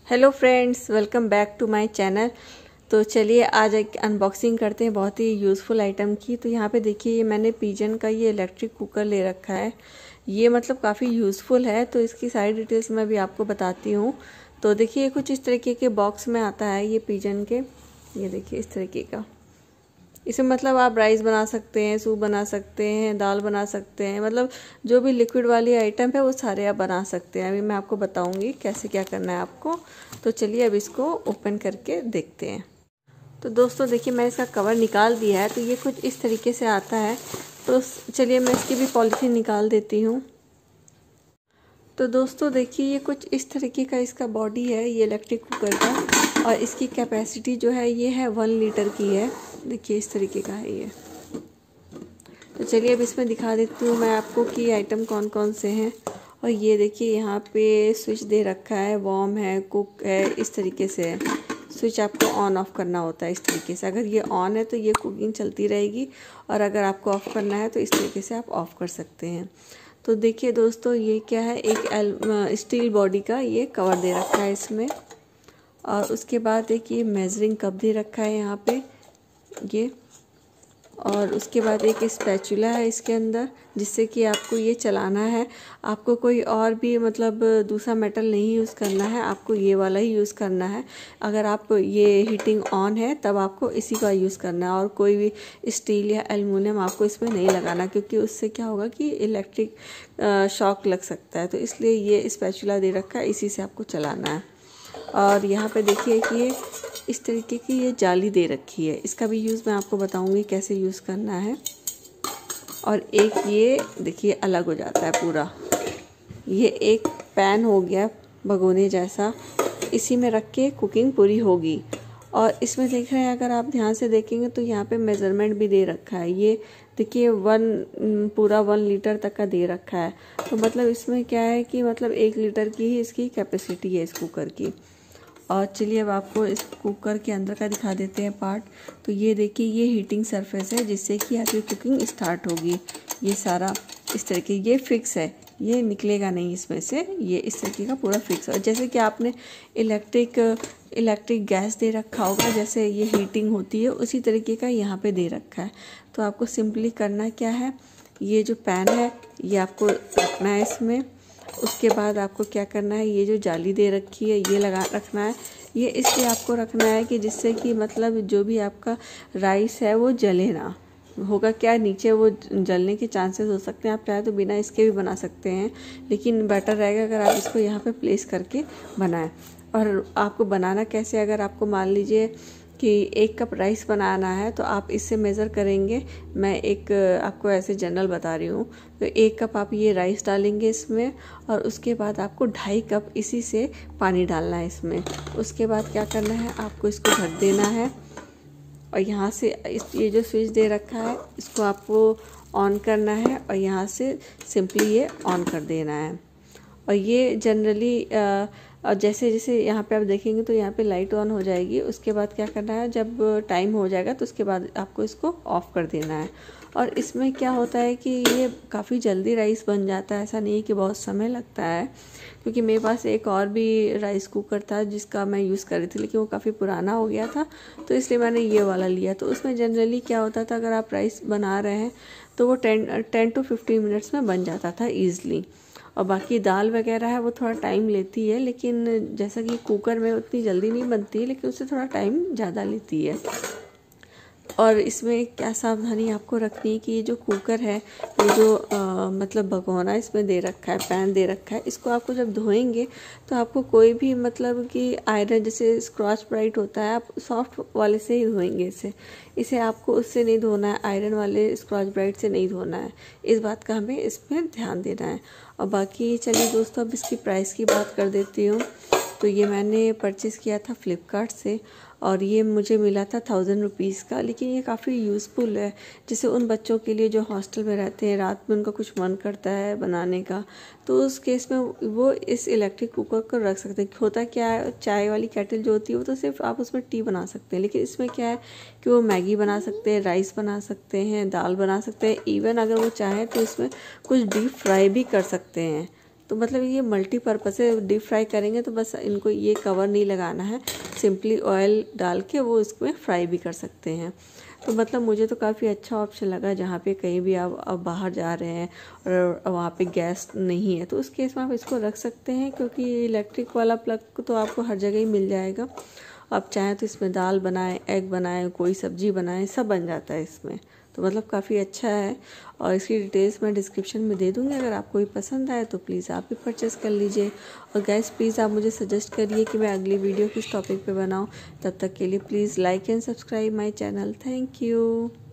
Hello friends, welcome back to my channel. तो चलिए आज एक अनबॉक्सिंग करते हैं बहुत ही यूज़फुल आइटम की। तो यहाँ पे देखिए, ये मैंने पिजन का ये इलेक्ट्रिक कुकर ले रखा है। ये मतलब काफ़ी यूज़फुल है, तो इसकी सारी डिटेल्स मैं भी आपको बताती हूँ। तो देखिए, कुछ इस तरीके के बॉक्स में आता है ये पिजन के। ये देखिए इस तरीके का। इसमें मतलब आप राइस बना सकते हैं, सूप बना सकते हैं, दाल बना सकते हैं, मतलब जो भी लिक्विड वाली आइटम है वो सारे आप बना सकते हैं। अभी मैं आपको बताऊंगी कैसे क्या करना है आपको। तो चलिए अब इसको ओपन करके देखते हैं। तो दोस्तों देखिए, मैंने इसका कवर निकाल दिया है। तो ये कुछ इस तरीके से आता है। तो चलिए मैं इसकी भी पॉलिथीन निकाल देती हूँ। तो दोस्तों देखिए, ये कुछ इस तरीके का इसका बॉडी है ये इलेक्ट्रिक कुकर का, और इसकी कैपेसिटी जो है ये है 1 लीटर की है। देखिए इस तरीके का है ये। तो चलिए अब इसमें दिखा देती हूँ मैं आपको कि आइटम कौन कौन से हैं। और ये देखिए यहाँ पे स्विच दे रखा है, वार्म है, कुक है, इस तरीके से है। स्विच आपको ऑन ऑफ करना होता है इस तरीके से। अगर ये ऑन है तो ये कुकिंग चलती रहेगी, और अगर आपको ऑफ़ करना है तो इस तरीके से आप ऑफ़ कर सकते हैं। तो देखिए दोस्तों, ये क्या है, एक स्टील बॉडी का ये कवर दे रखा है इसमें। और उसके बाद एक ये मेजरिंग कप दे रखा है यहाँ पे ये। और उसके बाद एक स्पैचुला है इसके अंदर, जिससे कि आपको ये चलाना है। आपको कोई और भी मतलब दूसरा मेटल नहीं यूज़ करना है, आपको ये वाला ही यूज़ करना है। अगर आप ये हीटिंग ऑन है तब आपको इसी का यूज़ करना है, और कोई भी स्टील या एल्युमिनियम आपको इसमें नहीं लगाना, क्योंकि उससे क्या होगा कि इलेक्ट्रिक शॉक लग सकता है। तो इसलिए ये स्पैचुला दे रखा है, इसी से आपको चलाना है। और यहाँ पे देखिए कि ये इस तरीके की ये जाली दे रखी है। इसका भी यूज़ मैं आपको बताऊंगी कैसे यूज़ करना है। और एक ये देखिए अलग हो जाता है पूरा। ये एक पैन हो गया भगोने जैसा, इसी में रख के कुकिंग पूरी होगी। और इसमें देख रहे हैं, अगर आप ध्यान से देखेंगे तो यहाँ पे मेज़रमेंट भी दे रखा है। ये देखिए पूरा 1 लीटर तक का दे रखा है। तो मतलब इसमें क्या है कि मतलब 1 लीटर की ही इसकी कैपेसिटी है इस कुकर की। और चलिए अब आपको इस कुकर के अंदर का दिखा देते हैं पार्ट। तो ये देखिए, ये हीटिंग सरफेस है जिससे कि आपकी कुकिंग स्टार्ट होगी। ये सारा इस तरीके, ये फिक्स है, ये निकलेगा नहीं इसमें से, ये इस तरीके का पूरा फिक्स। और जैसे कि आपने इलेक्ट्रिक गैस दे रखा होगा, जैसे ये हीटिंग होती है उसी तरीके का यहाँ पे दे रखा है। तो आपको सिंपली करना क्या है, ये जो पैन है ये आपको रखना है इसमें। उसके बाद आपको क्या करना है, ये जो जाली दे रखी है ये लगा रखना है। ये इसलिए आपको रखना है कि जिससे कि मतलब जो भी आपका राइस है वो जले ना। होगा क्या, नीचे वो जलने के चांसेस हो सकते हैं। आप चाहे तो बिना इसके भी बना सकते हैं, लेकिन बेटर रहेगा अगर आप इसको यहाँ पे प्लेस करके बनाएं। और आपको बनाना कैसे, अगर आपको मान लीजिए कि 1 कप राइस बनाना है तो आप इससे मेज़र करेंगे। मैं एक आपको ऐसे जनरल बता रही हूँ। तो 1 कप आप ये राइस डालेंगे इसमें, और उसके बाद आपको 2.5 कप इसी से पानी डालना है इसमें। उसके बाद क्या करना है, आपको इसको ढक देना है। और यहाँ से ये जो स्विच दे रखा है इसको आपको ऑन करना है, और यहाँ से सिंपली ये ऑन कर देना है। और ये जनरली और जैसे जैसे यहाँ पे आप देखेंगे तो यहाँ पे लाइट ऑन हो जाएगी। उसके बाद क्या करना है, जब टाइम हो जाएगा तो उसके बाद आपको इसको ऑफ़ कर देना है। और इसमें क्या होता है कि ये काफ़ी जल्दी राइस बन जाता है, ऐसा नहीं है कि बहुत समय लगता है। क्योंकि मेरे पास एक और भी राइस कुकर था जिसका मैं यूज़ कर रही थी, लेकिन वो काफ़ी पुराना हो गया था, तो इसलिए मैंने ये वाला लिया। तो उसमें जनरली क्या होता था, अगर आप राइस बना रहे हैं तो वो 10 to 15 मिनट्स में बन जाता था ईज़िली। और बाकी दाल वगैरह है वो थोड़ा टाइम लेती है, लेकिन जैसा कि कुकर में उतनी जल्दी नहीं बनती है, लेकिन उससे थोड़ा टाइम ज़्यादा लेती है। और इसमें क्या सावधानी आपको रखनी है कि ये जो कुकर है, ये जो मतलब भगोना इसमें दे रखा है, पैन दे रखा है, इसको आपको जब धोएंगे तो आपको कोई भी मतलब कि आयरन जैसे स्क्रॉच ब्राइट होता है, आप सॉफ्ट वाले से ही धोएंगे इसे आपको उससे नहीं धोना है, आयरन वाले स्क्रॉच ब्राइट से नहीं धोना है। इस बात का हमें इसमें ध्यान देना है। और बाकी चलिए दोस्तों, अब इसकी प्राइस की बात कर देती हूँ। तो ये मैंने परचेज़ किया था फ्लिपकार्ट से, और ये मुझे मिला था 1000 रुपीज़ का। लेकिन ये काफ़ी यूज़फुल है, जैसे उन बच्चों के लिए जो हॉस्टल में रहते हैं, रात में उनका कुछ मन करता है बनाने का, तो उस केस में वो इस इलेक्ट्रिक कुकर को रख सकते हैं। होता क्या है, चाय वाली केटल जो होती है वो तो सिर्फ आप उसमें टी बना सकते हैं, लेकिन इसमें क्या है कि वो मैगी बना सकते हैं, राइस बना सकते हैं, दाल बना सकते हैं, इवन अगर वो चाहें तो इसमें कुछ डीप फ्राई भी कर सकते हैं। तो मतलब ये मल्टीपर्पज़ है। डीप फ्राई करेंगे तो बस इनको ये कवर नहीं लगाना है, सिंपली ऑयल डाल के वो इसमें फ्राई भी कर सकते हैं। तो मतलब मुझे तो काफ़ी अच्छा ऑप्शन लगा, जहाँ पे कहीं भी आप बाहर जा रहे हैं और वहाँ पे गैस नहीं है तो उस केस में आप इसको रख सकते हैं, क्योंकि इलेक्ट्रिक वाला प्लग तो आपको हर जगह ही मिल जाएगा। आप चाहें तो इसमें दाल बनाएं, एग बनाएं, कोई सब्जी बनाएं, सब बन जाता है इसमें। तो मतलब काफ़ी अच्छा है और इसकी डिटेल्स मैं डिस्क्रिप्शन में दे दूँगी। अगर आपको भी पसंद आए तो प्लीज़ आप भी परचेज़ कर लीजिए। और गाइस प्लीज़ आप मुझे सजेस्ट करिए कि मैं अगली वीडियो किस टॉपिक पे बनाऊँ। तब तक के लिए please like and subscribe my channel. Thank you.